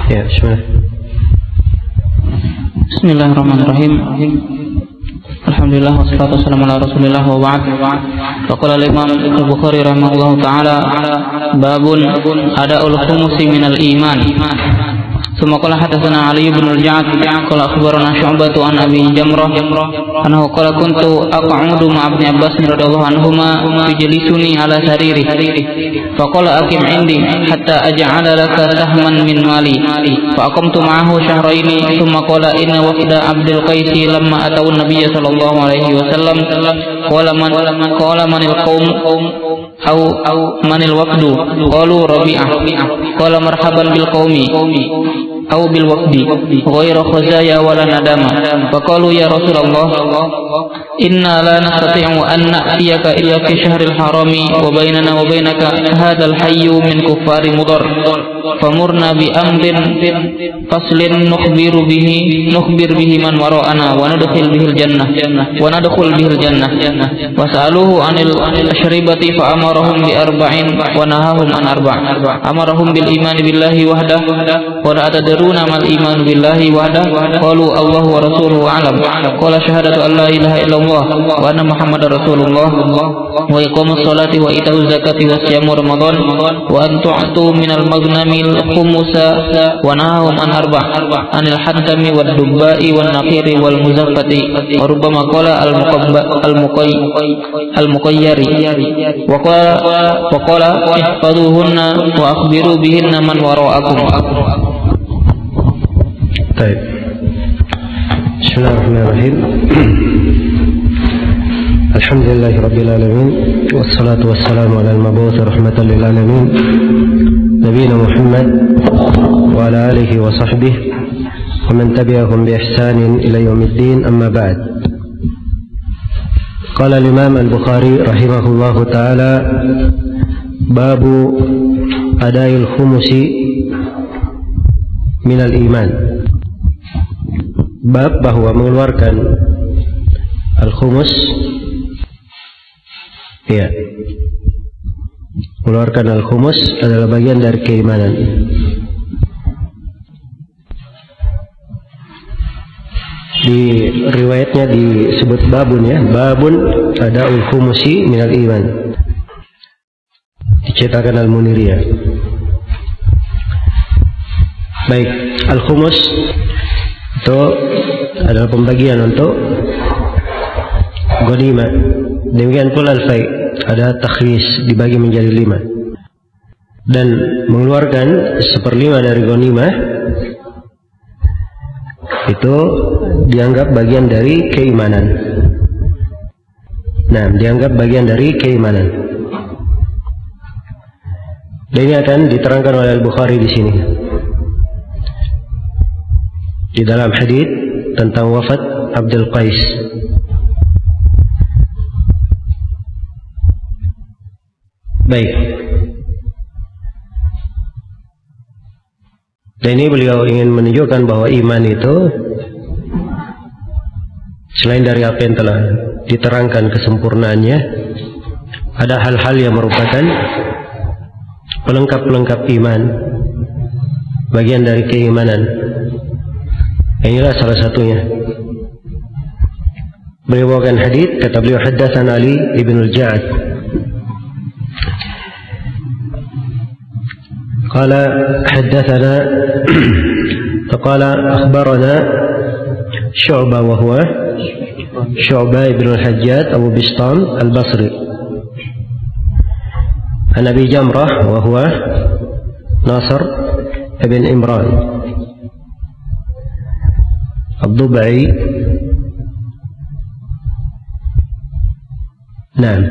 Ya, Bismillahirrahmanirrahim. Alhamdulillah wassalatu wassalamu ala Rasulillah wa ba'd. Wa qala al-Imam Al-Bukhari rahimahullahu taala babun ada'ul khumusi minal iman. ثم قال حدثنا علي بن الجعد قال أخبرنا شعبة عن أبي جمرة أنه قال كنت أقعد مع ابن عباس رضي الله عنهما يجلسني على سريره فقال أقم عندي حتى أجعل لك سهما من مالي فأقمت معه شهرين ثم قال إن وفد عبد القيس لما أتوا النبي صلى الله عليه وسلم قال من القوم أو من الوفد قالوا ربيعة قال مرحبا بالقوم أو بالوفد غير خزايا ولا ندامة فقالوا يا رسول الله إنا لا نستطيع أن نأتيك إلا في شهر الحرام وبيننا وبينك هذا الحي من كفار مضر فمرنا بأمر فصل نخبر به من وراءنا وندخل به الجنة وسألوه عن الأشربة فأمرهم بأربع ونهاهم عن أربع أمرهم بالإيمان بالله وحده ولا تدرون ما الإيمان بالله وحده قالوا الله ورسوله أعلم قال شهادة أن لا إله إلا الله وأن محمد رسول الله وإقام الصلاة وإيتاء الزكاة وصيام رمضان وأن تعطوا من المغنم الخمس ونهاهم عن أربع عن الحنتم والدباء والنقير والمزفة وربما قال المقير وقال احفظوهن وأخبروا بهن من وراءكم. طيب. Bismillahirrahmanirrahim. Alhamdulillahi rabbil alamin wassalatu wassalamu ala al-mab'uts rahmatan lil alamin nabiyina Muhammad wa ala alihi wa sahbihi wa man tabi'ahum bi ihsanin ila yaumiddin, amma ba'd. Qala al-Imam Al-Bukhari rahimahullahu taala babu ada'il khumusi minal iman. Bab bahwa mengeluarkan al-khumus, ya, mengeluarkan al-khumus adalah bagian dari keimanan. Di riwayatnya disebut babun, ya, babun ada'ul khumusi minal iman, dicetakan Al-Muniriyah. Baik, al-khumus itu adalah pembagian untuk ghanimah. Demikian pula al-fai, ada takhris, dibagi menjadi 5. Dan mengeluarkan 1/5 dari ghanimah itu dianggap bagian dari keimanan. Nah, dianggap bagian dari keimanan. Dan ini akan diterangkan oleh Al-Bukhari di sini. Di dalam hadits tentang wafat Abdul Qais. Baik. Dan ini beliau ingin menunjukkan bahwa iman itu selain dari apa yang telah diterangkan kesempurnaannya, ada hal-hal yang merupakan pelengkap-pelengkap iman, bagian dari keimanan. Inilah salah satunya. Beliau bawakan hadits, kata beliau haddatsana Ali ibn al-Ja'd qala haddatsana qala akhbarana Syu'bah wa huwa Syu'bah ibn al-Hajjaj Abu Bistam al-Basri an Abi Jamrah wa huwa Nasr ibn Imran الضبعي. نعم.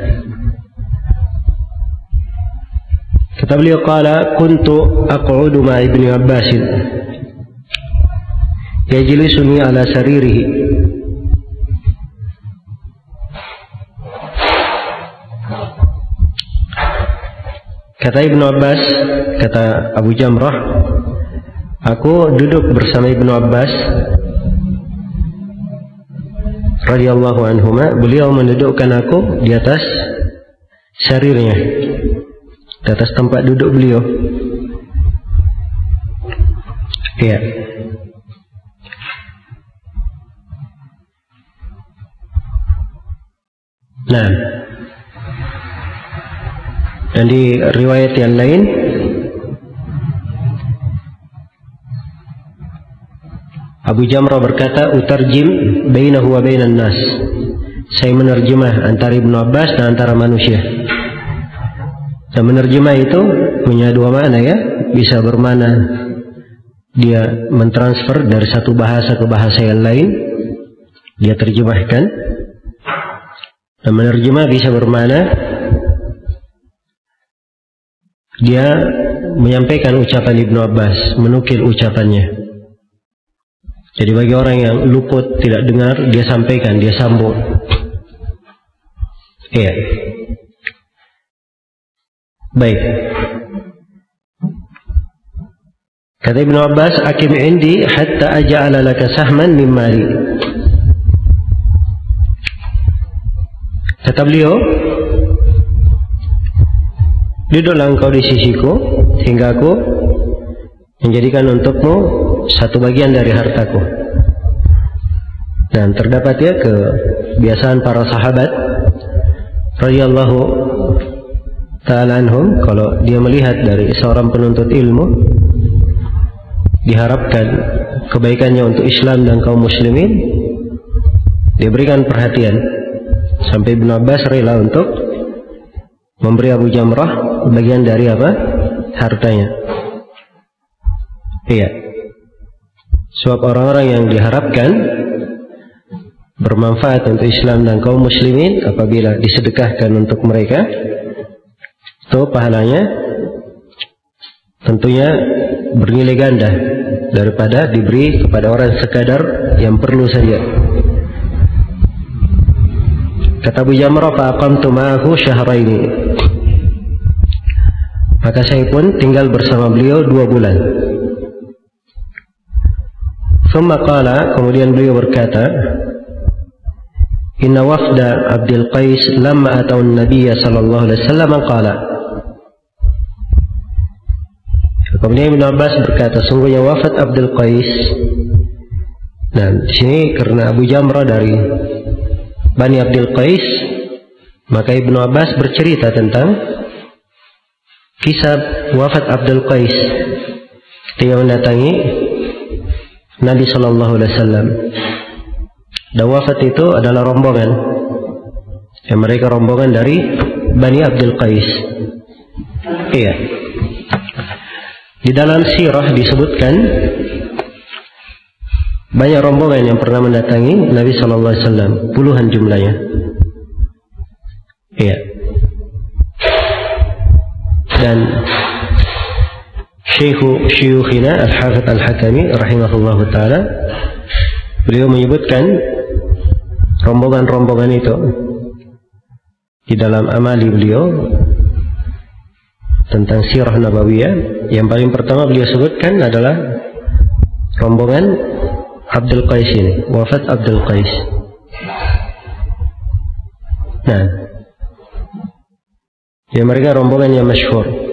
kata beliau qala kuntu aq'udu ma ibni Abbas yajlisuni ala saririhi. Kata Ibnu Abbas, kata Abu Jamrah, aku duduk bersama Ibnu Abbas radhiyallahu anhuma, beliau mendudukkan aku di atas sarirnya, di atas tempat duduk beliau. Iya. Nah, dan di riwayat yang lain Abu Jamrah berkata, utarjim bainahu wa bainan nas. Saya menerjemah antara Ibnu Abbas dan antara manusia. Dan menerjemah itu punya dua makna ya. Bisa bermakna dia mentransfer dari satu bahasa ke bahasa yang lain, dia terjemahkan. Dan menerjemah bisa bermakna dia menyampaikan ucapan Ibnu Abbas, menukil ucapannya. Jadi bagi orang yang luput, tidak dengar, dia sampaikan, dia sambung. Iya. Baik. Kata Ibnu Abbas, akim indi hatta aja'ala laka sahman min mali. Kata beliau, duduklah engkau di sisiku hingga aku menjadikan untukmu satu bagian dari hartaku. Dan terdapat ya kebiasaan para sahabat radhiyallahu ta'ala anhum, kalau dia melihat dari seorang penuntut ilmu diharapkan kebaikannya untuk Islam dan kaum muslimin, dia berikan perhatian sampai Ibnu Abbas rela untuk memberi Abu Jamrah bagian dari apa? Hartanya. Iya. Sebab orang-orang yang diharapkan bermanfaat untuk Islam dan kaum muslimin, apabila disedekahkan untuk mereka, itu pahalanya tentunya bernilai ganda daripada diberi kepada orang sekadar yang perlu saja. Kata Abu Jamrah, faqamtu ma'ahu syahraini. Maka saya pun tinggal bersama beliau 2 bulan. Thumma qala, kemudian beliau berkata, inna wafda Abdul Qais lamma atau Nabiya sallallahu alaihi wasallam qala. Kemudian Ibnu Abbas berkata, sungguhnya wafat Abdul Qais. Nah, di sini karena Abu Jamrah dari Bani Abdul Qais, maka Ibnu Abbas bercerita tentang kisah wafat Abdul Qais ketika mendatangi Nabi sallallahu alaihi wasallam. Dan wafat itu adalah rombongan, yang mereka rombongan dari Bani Abdul Qais. Iya. Di dalam sirah disebutkan banyak rombongan yang pernah mendatangi Nabi sallallahu alaihi wasallam, puluhan jumlahnya. Iya. Dan Syuyukhina Al-Hafidz Al-Hakami rahimahullahu ta'ala, beliau menyebutkan rombongan-rombongan itu di dalam amali beliau tentang sirah nabawiyah. Yang paling pertama beliau sebutkan adalah rombongan Abdul Qais ini, wafat Abdul Qais. Nah, ya mereka rombongan yang masyhur.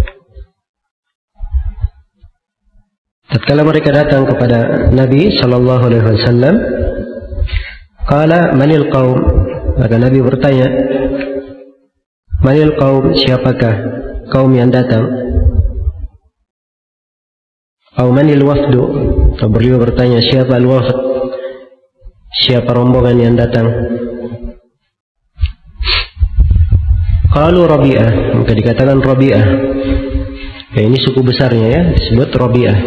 Tatkala mereka datang kepada Nabi sallallahu alaihi wasallam, qala manil qaum, maka Nabi bertanya, manil qaum, siapakah kaum yang datang? Atau manil wafdu, atau beliau bertanya, siapa al-wafd, siapa rombongan yang datang? Qalu Rabi'ah, maka dikatakan Rabi'ah. Ya, ini suku besarnya ya, disebut Rabi'ah.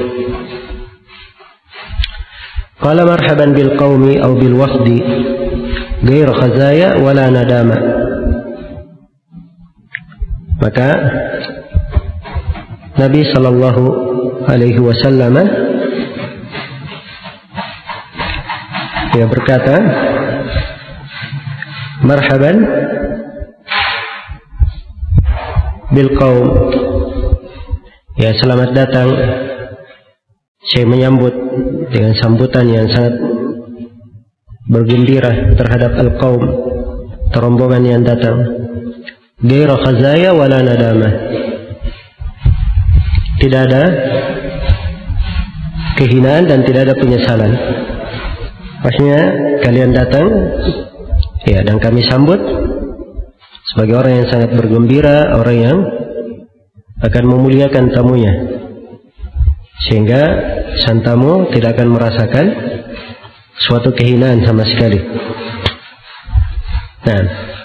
Qala marhaban bil qaumi aw bil wafdi ghair khazaya wala nadama. Maka Nabi sallallahu alaihi wasallam dia berkata, marhaban bil qaum, ya selamat datang, saya menyambut dengan sambutan yang sangat bergembira terhadap al-qaum, rombongan yang datang. Ghaira khazaya wala nadama, tidak ada kehinaan dan tidak ada penyesalan. Maksudnya kalian datang, ya, dan kami sambut sebagai orang yang sangat bergembira, orang yang akan memuliakan tamunya, sehingga sang tamu tidak akan merasakan suatu kehinaan sama sekali. Nah,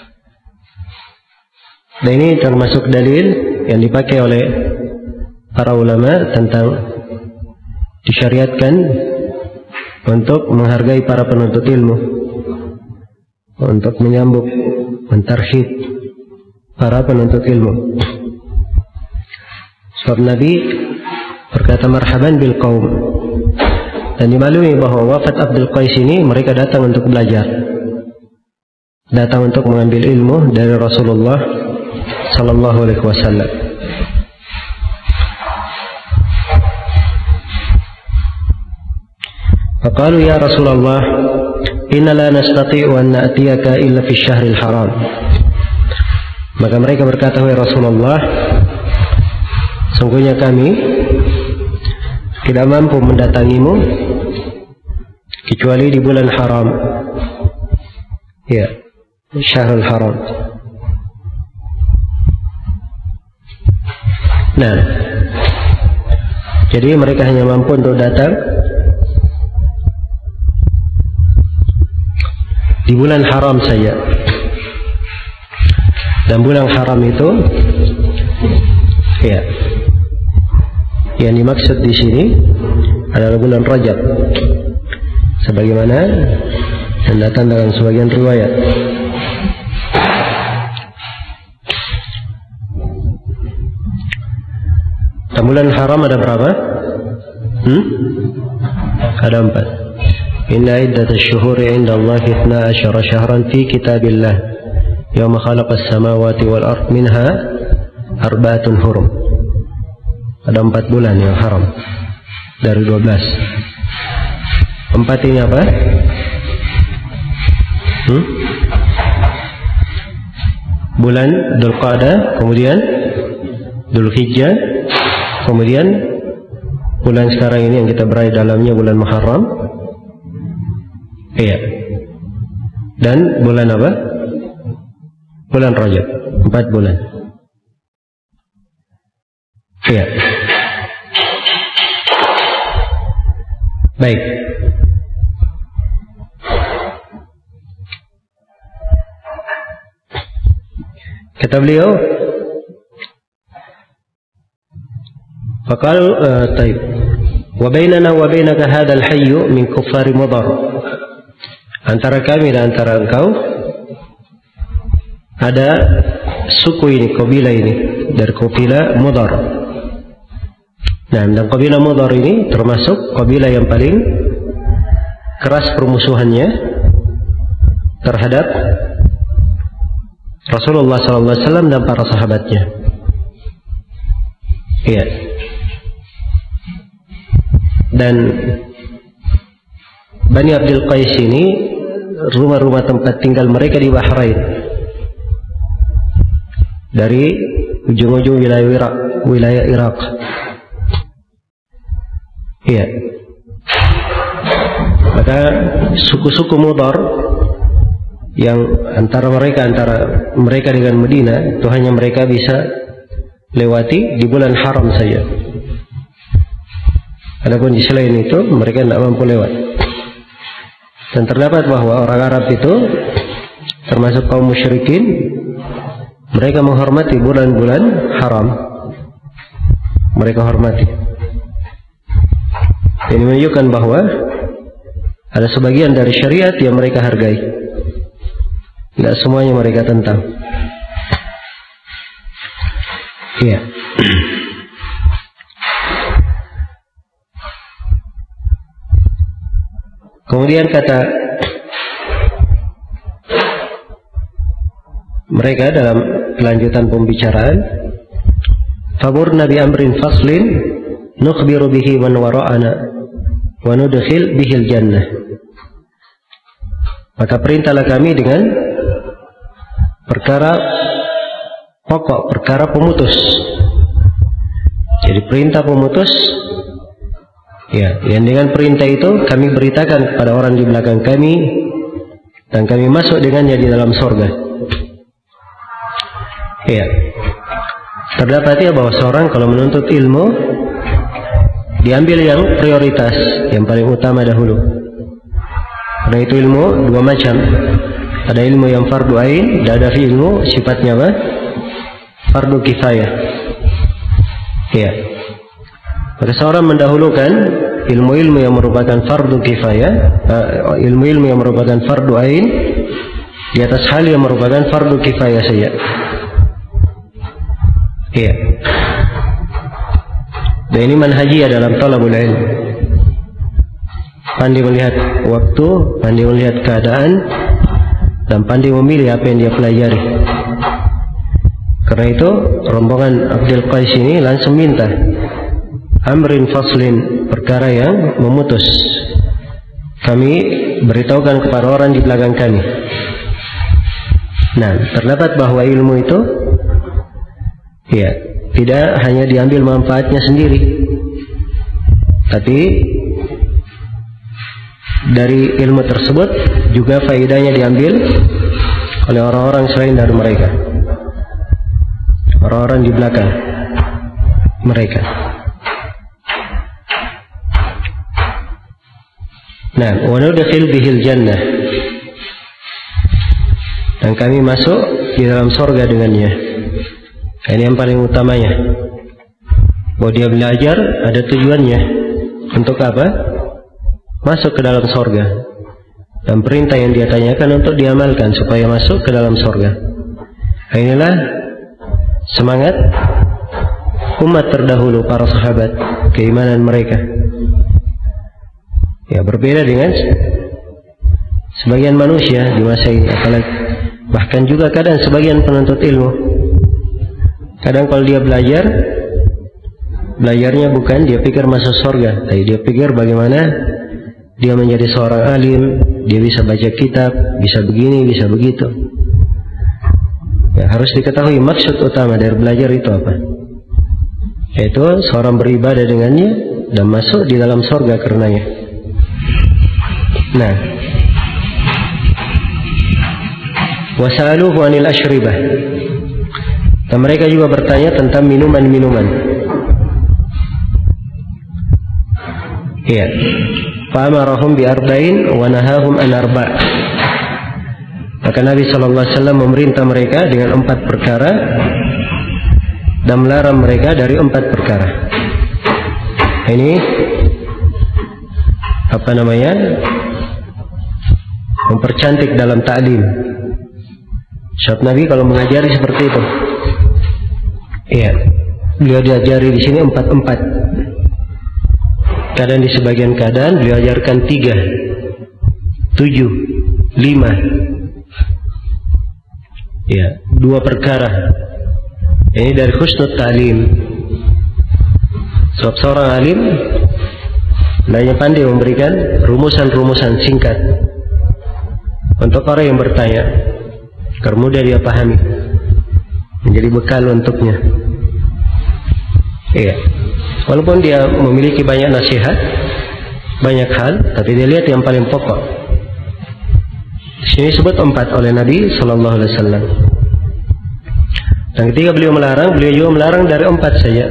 dan ini termasuk dalil yang dipakai oleh para ulama tentang disyariatkan untuk menghargai para penuntut ilmu, untuk menyambut, mentarhib para penuntut ilmu. Sebab Nabi berkata marhaban bil qaum, dan dimaklumi bahwa wafat Abdul Qais ini mereka datang untuk belajar, datang untuk mengambil ilmu dari Rasulullah sallallahu alaihi wasallam. Faqalu ya Rasulullah, inna la nastati'u an na'tiyaka illa fi syahril haram. Maka mereka berkata, wahai Rasulullah, sungguhnya kami tidak mampu mendatangimu kecuali di bulan haram. Ya, syahrul haram. Nah, jadi mereka hanya mampu untuk datang di bulan haram saja. Dan bulan haram itu, ya, yang dimaksud di sini adalah bulan Rajab, sebagaimana yang datang dalam sebagian riwayat. Dan bulan haram ada berapa? Ada 4. Inna iddatash syuhuri 'inda Allahi 12 syahran fi kitabillah yawma khalaqas samawati wal ard minha arba'atun hurum. Ada 4 bulan yang haram dari 12. 4 ini apa? Bulan Dzulqa'dah, kemudian Dzulhijjah, kemudian bulan sekarang ini yang kita berada dalamnya bulan Muharram. Iya. Dan bulan apa? Bulan Rajab. 4 bulan. Iya. Baik. Kata beliau, faqal taib wa bainana wa bainaka hadzal hayy min kuffari Mudar. Antara kami dan antara engkau ada suku ini, kabilah ini, dari kabilah Mudar. Nah, dan kabilah Mudar ini termasuk kabilah yang paling keras permusuhannya terhadap Rasulullah SAW dan para sahabatnya. Iya. Dan Bani Abdul Qais ini rumah-rumah tempat tinggal mereka di Bahrain, dari ujung-ujung wilayah Irak. Iya. Maka suku-suku Mudar yang antara mereka dengan Medina itu hanya mereka bisa lewati di bulan haram saja. Adapun di selain itu mereka tidak mampu lewat. Dan terdapat bahwa orang Arab itu termasuk kaum musyrikin, mereka menghormati bulan-bulan haram. Mereka hormati. Ini menunjukkan bahwa ada sebagian dari syariat yang mereka hargai. Tidak semuanya mereka tentang. Iya. Kemudian kata mereka dalam kelanjutan pembicaraan, "Famurna bi amrin faslin nukhbiru bihi man wara'ana wa nudkhil bihil jannah." Maka perintahlah kami dengan perkara pokok, perkara pemutus. Jadi perintah pemutus, Ya, yang dengan perintah itu kami beritakan kepada orang di belakang kami dan kami masuk dengannya di dalam sorga. Ya, terdapat ya bahwa seorang kalau menuntut ilmu diambil yang prioritas, yang paling utama dahulu. Karena itu ilmu dua macam. Ada ilmu yang fardu ain, dan ada ilmu sifatnya apa? Fardu kifayah. Ya. Maka seorang mendahulukan ilmu-ilmu yang merupakan fardu kifayah, ilmu-ilmu yang merupakan fardu ain di atas hal yang merupakan fardu kifayah saja. Iya. Dan ini manhajiyah dalam talabul ilm. Pandai melihat waktu, pandai melihat keadaan, dan pandai memilih apa yang dia pelajari. Karena itu rombongan Abdul Qais ini langsung minta amrin faslin, perkara yang memutus. Kami beritahukan kepada orang di belakang kami. Nah, terdapat bahwa ilmu itu ya tidak hanya diambil manfaatnya sendiri, tapi dari ilmu tersebut juga faedahnya diambil oleh orang-orang selain dari mereka, orang-orang di belakang mereka. Nah, wa nudkhil bihil jannah, dan kami masuk di dalam sorga dengannya. Ini yang paling utamanya, bahwa dia belajar ada tujuannya. Untuk apa? Masuk ke dalam sorga, dan perintah yang dia tanyakan untuk diamalkan supaya masuk ke dalam sorga. Inilah semangat umat terdahulu, para sahabat, keimanan mereka. Ya, berbeda dengan sebagian manusia di masa ini, apalagi bahkan juga kadang sebagian penuntut ilmu. Kadang kalau dia belajarnya bukan dia pikir masuk surga, tapi dia pikir bagaimana dia menjadi seorang alim, dia bisa baca kitab, bisa begini, bisa begitu. Ya, harus diketahui maksud utama dari belajar itu apa, yaitu seorang beribadah dengannya dan masuk di dalam surga karenanya. Nah, wasaluhu anil ashribah, dan mereka juga bertanya tentang minuman-minuman. Iya. Fa'amarahum bi arba'in wa nahahum an arba'. Maka Nabi SAW memerintah mereka dengan 4 perkara dan melarang mereka dari 4 perkara. Ini apa namanya? Mempercantik dalam ta'lim. Syab Nabi kalau mengajari seperti itu. Iya. Beliau diajari di sini 4. Kadang di sebagian keadaan beliau ajarkan 3, 7, 5. Ya, 2 perkara. Ini dari husnul ta'lim. Sebab seorang alim lainnya pandai memberikan rumusan-rumusan singkat untuk orang yang bertanya, agar mudah dia pahami, menjadi bekal untuknya. Iya. Walaupun dia memiliki banyak nasihat, banyak hal, tapi dia lihat yang paling pokok. Sini sebut 4 oleh Nabi Sallallahu Alaihi Wasallam. Dan ketika beliau melarang, beliau juga melarang dari 4 saja.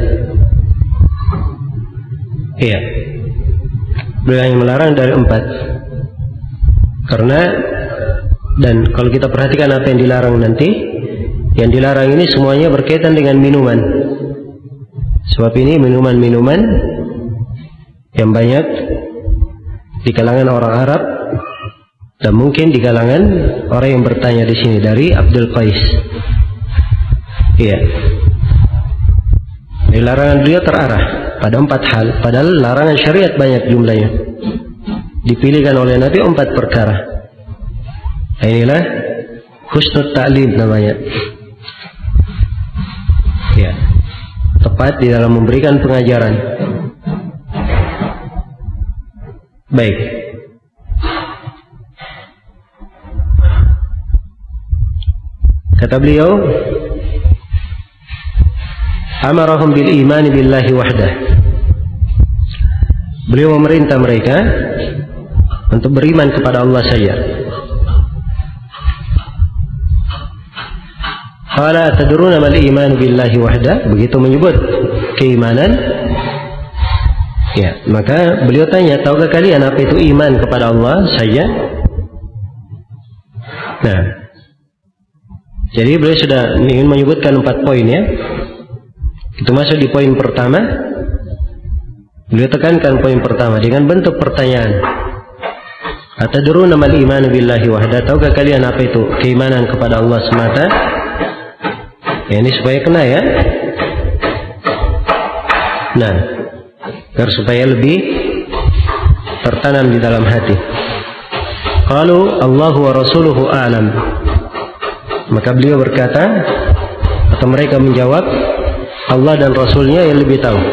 Iya. Beliau hanya melarang dari 4. Karena, dan kalau kita perhatikan apa yang dilarang nanti, yang dilarang ini semuanya berkaitan dengan minuman. Sebab ini minuman-minuman yang banyak di kalangan orang Arab dan mungkin di kalangan orang yang bertanya di sini dari Abdul Qais. Iya. Larangan beliau terarah pada 4 hal, padahal larangan syariat banyak jumlahnya. Dipilihkan oleh Nabi 4 perkara. Nah, inilah husnul ta'lim namanya. Ya. Tepat di dalam memberikan pengajaran. Baik. Kata beliau, amarahum bil imani billahi wahdah. beliau memerintah mereka untuk beriman kepada Allah saja. Qala tadruna mal iman billahi wahda, begitu menyebut keimanan, ya, maka beliau tanya, tahukah kalian apa itu iman kepada Allah saja? Nah, jadi beliau sudah ingin menyebutkan 4 poin, ya. Itu masuk di poin pertama. Beliau tekankan poin pertama dengan bentuk pertanyaan. Atadruna mal iman billahi wahda, tahukah kalian apa itu keimanan kepada Allah semata? Ya, ini supaya kena, ya. Nah, agar supaya lebih tertanam di dalam hati. Qalu Allahu wa rasuluhu a'lam. Maka beliau berkata, atau mereka menjawab, Allah dan Rasulnya yang lebih tahu.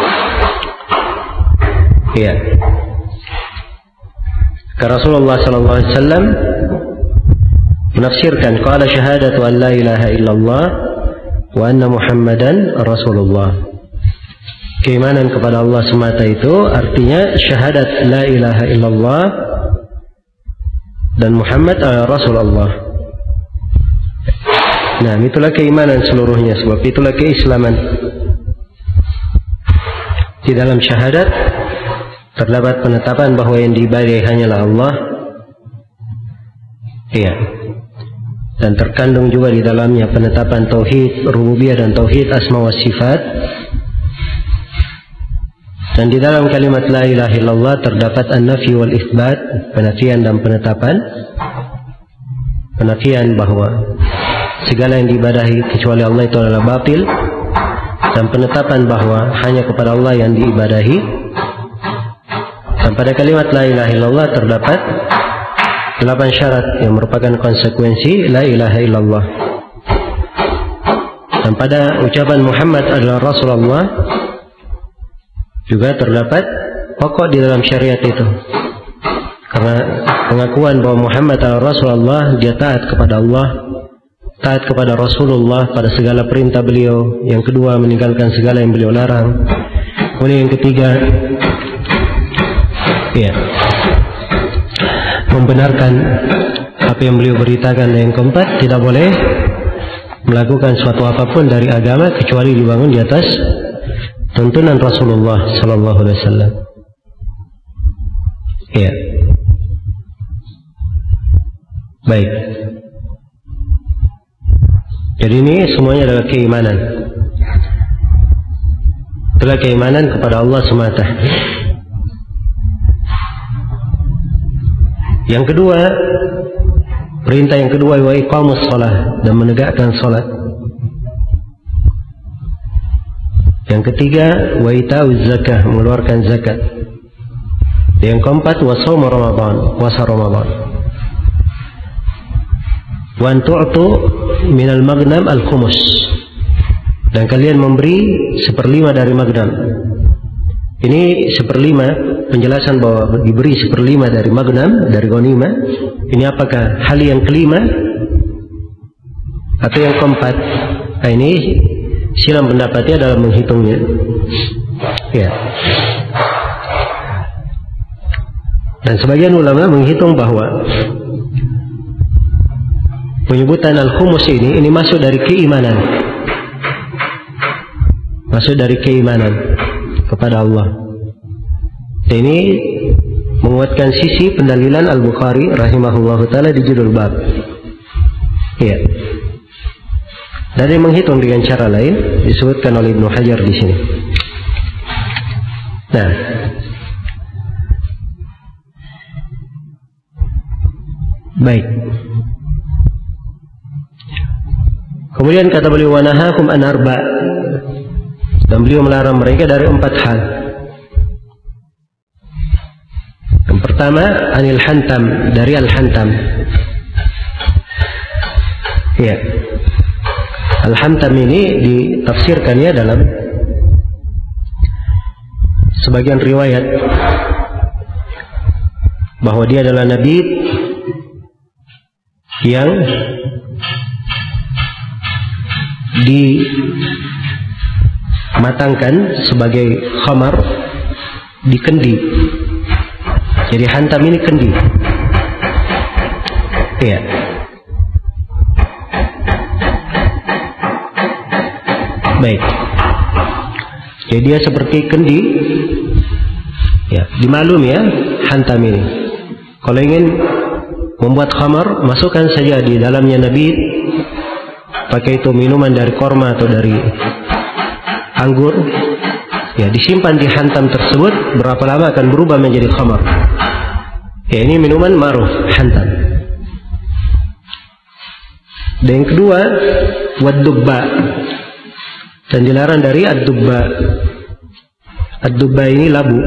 Iya. Karena Rasulullah sallallahu alaihi wasallam menafsirkan, qala syahadatu an la ilaha illallah wa anna Muhammadan Rasulullah. Keimanan kepada Allah semata itu artinya syahadat la ilaha illallah dan Muhammad adalah Rasulullah. Nah, itulah keimanan seluruhnya, sebab itulah keislaman. Di dalam syahadat terdapat penetapan bahwa yang diibadahi hanyalah Allah. Iya. Dan terkandung juga di dalamnya penetapan tauhid rububiyah dan tauhid asma wa sifat. Dan di dalam kalimat la ilaha illallah terdapat an-nafi wal itsbat, penafian dan penetapan. Penafian bahwa segala yang diibadahi kecuali Allah itu adalah batil, dan penetapan bahwa hanya kepada Allah yang diibadahi. Dan pada kalimat la ilaha illallah terdapat 8 syarat yang merupakan konsekuensi la ilaha illallah. Dan pada ucapan Muhammad adalah Rasulullah juga terdapat pokok di dalam syariat itu. Karena pengakuan bahwa Muhammad adalah Rasulullah, dia taat kepada Allah, taat kepada Rasulullah pada segala perintah beliau. Yang kedua, meninggalkan segala yang beliau larang. Kemudian yang ketiga, ya, membenarkan apa yang beliau beritakan. Dan yang keempat, tidak boleh melakukan suatu apapun dari agama kecuali dibangun di atas tuntunan Rasulullah sallallahu alaihi wasallam. Ya. Baik. Jadi ini semuanya adalah keimanan. Itulah keimanan kepada Allah semata. Yang kedua, perintah yang kedua, wa iqamus shalah, dan menegakkan salat. Yang ketiga, wa ita'uz zakah, mengeluarkan zakat. Yang keempat, wa shaum Ramadan, puasa Ramadan. Wa an tu'tu minal maghnam al-khumus, dan kalian memberi 1/5 dari maghnam. Ini 1/5, penjelasan bahwa diberi 1/5 dari maghnam, dari ghanimah. Ini apakah hal yang kelima atau yang keempat? Nah, ini silam pendapatnya dalam menghitungnya. Ya. Dan sebagian ulama menghitung bahwa penyebutan al-khumus ini masuk dari keimanan. Masuk dari keimanan kepada Allah. Dan ini menguatkan sisi pendalilan Al-Bukhari rahimahullahu ta'ala di judul bab. Ya. Dari menghitung dengan cara lain disebutkan oleh Ibnu Hajar di sini. Nah, baik. Kemudian kata beliau, wa nahakum an arba', dan beliau melarang mereka dari 4 hal. Yang pertama, anil hantam, dari al-hantam. Ya. Al-hantam ini ditafsirkannya dalam sebagian riwayat bahwa dia adalah nabi yang dimatangkan sebagai khamar, di kendi. Jadi hantam ini kendi. Iya. Baik. Jadi dia seperti kendi. Ya, dimaklum ya, hantam ini. Kalau ingin membuat khamar, masukkan saja di dalamnya nabi, pakai itu minuman dari korma atau dari anggur. Ya, disimpan di hantam tersebut, berapa lama akan berubah menjadi khamar. Ya, ini minuman ma'ruf, hantam. Dan yang kedua, wad-dubba. Dan dilarang dari ad-dubba. Ad-dubba ini labu.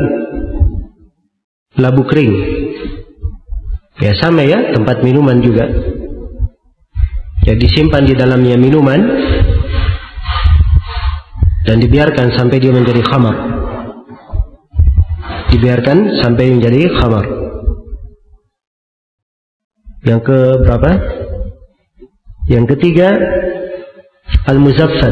Labu kering. Ya, sama ya, tempat minuman juga. Ya, disimpan di dalamnya minuman dan dibiarkan sampai dia menjadi khamar. Dibiarkan sampai menjadi khamar. Yang ke berapa? Yang ketiga, al-muzaffat.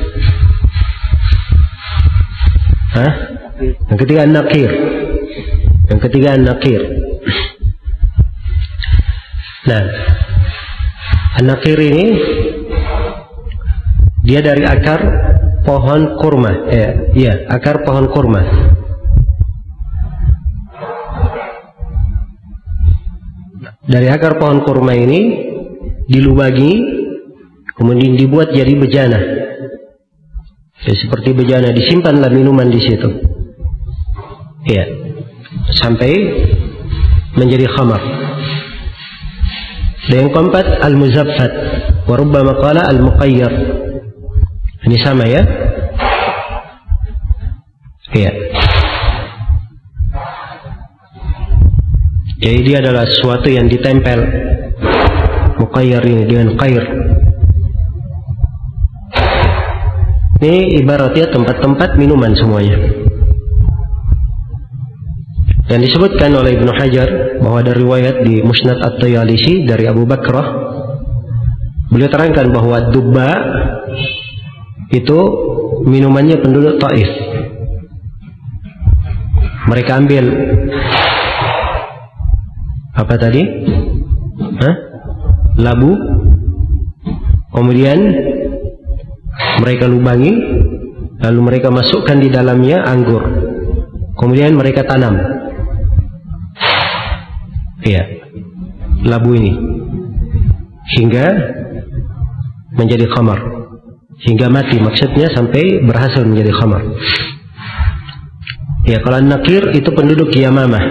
Hah? Yang ketiga an-naqir. Yang ketiga an-naqir. Nah, an-naqir ini dia dari akar pohon kurma. Iya, akar pohon kurma. Dari akar pohon kurma ini dilubangi, kemudian dibuat jadi bejana. Ya, seperti bejana, disimpanlah minuman di situ. Ya, sampai menjadi khamar. Dan yang keempat, al-muzaffat. Wa rubbama qala al-muqayyar. Ini sama ya. Ya. Jadi dia adalah sesuatu yang ditempel. Muqayyar ini dengan qair. Ini ibaratnya tempat-tempat minuman semuanya. Dan disebutkan oleh Ibnu Hajar bahwa ada riwayat di Musnad At-Tayalisi dari Abu Bakrah. Beliau terangkan bahwa dubba itu minumannya penduduk Taif. Mereka ambil apa tadi? Labu, kemudian mereka lubangi, lalu mereka masukkan di dalamnya anggur, kemudian mereka tanam. Iya, labu ini hingga menjadi khamar, hingga mati, maksudnya sampai berhasil menjadi khamar. Ya, kalau nakir itu penduduk Yamamah.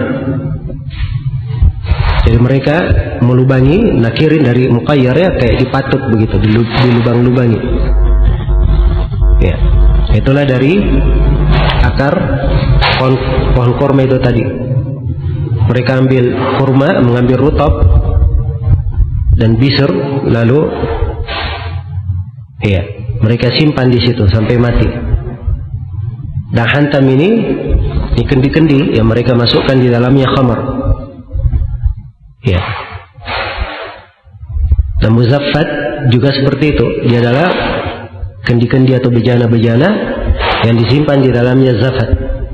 Jadi mereka melubangi, nakirin dari muqayyar ya, kayak dipatuk begitu, dilubang-lubangi. Ya, itulah dari akar pohon kurma itu tadi. Mereka ambil kurma, mengambil rutab dan bisr, lalu ya, mereka simpan di situ sampai mati. Dan hantam ini kendi-kendi yang mereka masukkan di dalamnya khamar. Ya. Dan muzaffat juga seperti itu. Dia adalah kendi-kendi atau bejana-bejana yang disimpan di dalamnya zafat.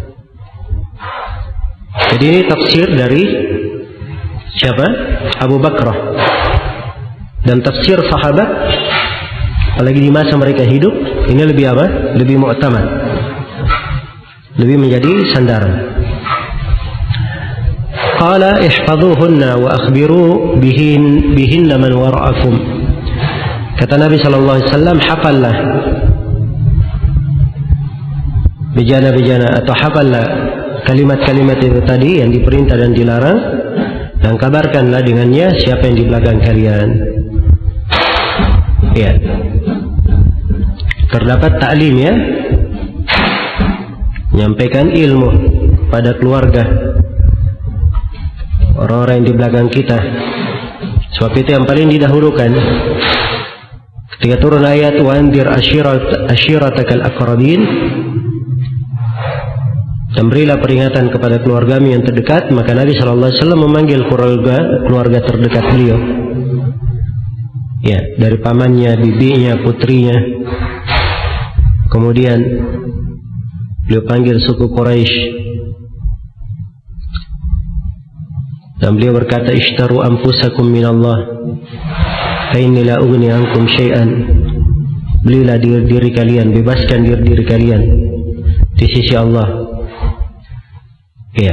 Jadi ini tafsir dari siapa? Abu Bakrah. Dan tafsir sahabat, apalagi di masa mereka hidup, ini lebih apa? Lebih mu'tamad, lebih menjadi sandaran. Qala ihfazuhunna wa akhbiru bihinna man wara'akum. Kata Nabi sallallahu alaihi wasallam, hafallah bejana-bejana atau hafallah kalimat-kalimat itu tadi yang diperintah dan dilarang, dan kabarkanlah dengannya siapa yang di belakang kalian. Ya. Terdapat ta'lim ya, menyampaikan ilmu pada keluarga, orang-orang yang di belakang kita. Sebab itu yang paling didahulukan. Ketika turun ayat wa anzir ashiratakal aqrabin, dan berilah peringatan kepada keluargamu yang terdekat, maka Nabi SAW memanggil keluarga terdekat beliau. Ya, dari pamannya, bibinya, putrinya. Kemudian beliau panggil suku Quraisy, Dan beliau berkata, "Ishtaru anfusakum minallah, fa inni la ughni ankum syai'an." Belilah diri kalian, bebaskan diri kalian di sisi Allah. Ya.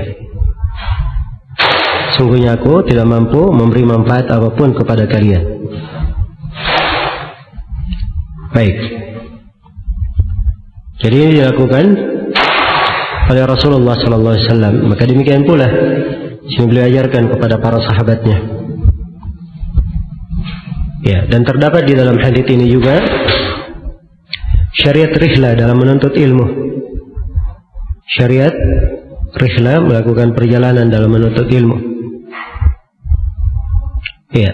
Sungguhnya aku tidak mampu memberi manfaat apapun kepada kalian. Baik. Jadi ini dilakukan oleh Rasulullah SAW. Maka demikian pula yang beliau ajarkan kepada para sahabatnya. Ya, dan terdapat di dalam hadits ini juga syariat rihlah dalam menuntut ilmu. Syariat rihlah, melakukan perjalanan dalam menuntut ilmu. Ya.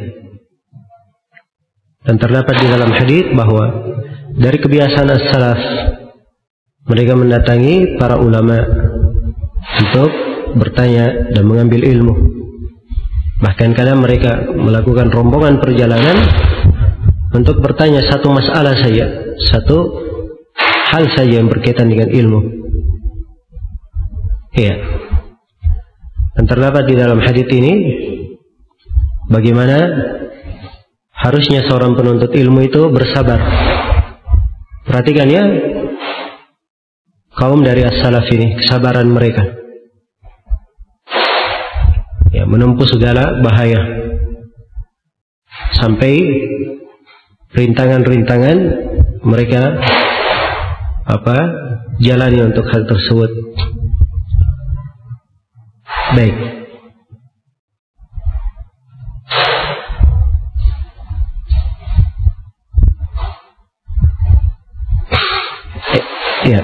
Dan terdapat di dalam hadits bahwa dari kebiasaan as-salaf, mereka mendatangi para ulama untuk bertanya dan mengambil ilmu. Bahkan kadang mereka melakukan rombongan perjalanan untuk bertanya satu masalah saja, satu hal saja yang berkaitan dengan ilmu. Ya. Dan terdapat di dalam hadits ini bagaimana harusnya seorang penuntut ilmu itu bersabar. Perhatikan ya, kaum dari as-salaf ini, kesabaran mereka, ya, menempuh segala bahaya sampai rintangan-rintangan mereka jalani untuk hal tersebut. Baik. Ya.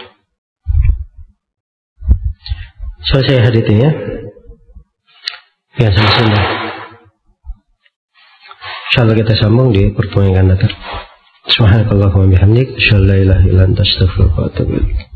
Selesai hadits ini ya. Ya, selesai. Insyaallah kita sambung di pertemuan yang akan datang. Subhanakallahumma bihamdik, asyhadu an la ilaha illa anta, astaghfiruka wa atubu ilaik.